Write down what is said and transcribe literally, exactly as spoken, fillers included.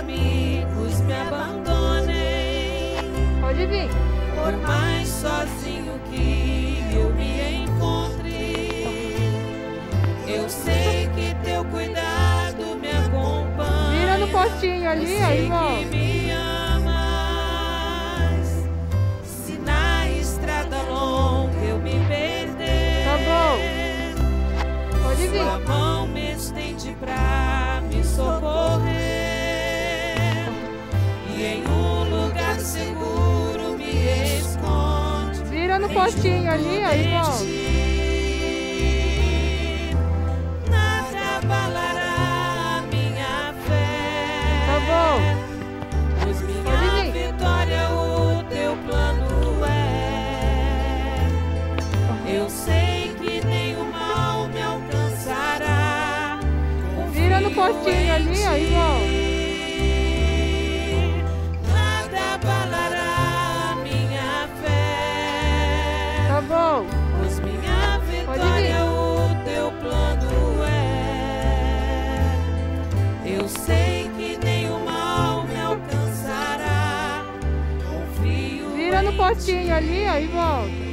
amigos me abandonem, Pode vir. por mais sozinho que eu me encontre, eu sei que teu cuidado me acompanha. Vira no postinho ali, Eu aí sei que volta. me amas. Se na estrada longa eu me perder, Tá bom. Pode vir. sua mão me estende pra me socorrer, e em um lugar seguro me esconde. Vira no postinho ali, aí volta. Nada abalará minha fé. Tá bom. Pois Pode minha vir. vitória o teu plano é. Eu sei que nenhum mal me alcançará. Vira no postinho ali, aí volta. Nada abalará minha fé. Tá bom. Pois minha Pode vitória vir. o teu plano é. Eu sei que nenhum mal me alcançará. Confio Vira no em postinho ti. ali, aí volta.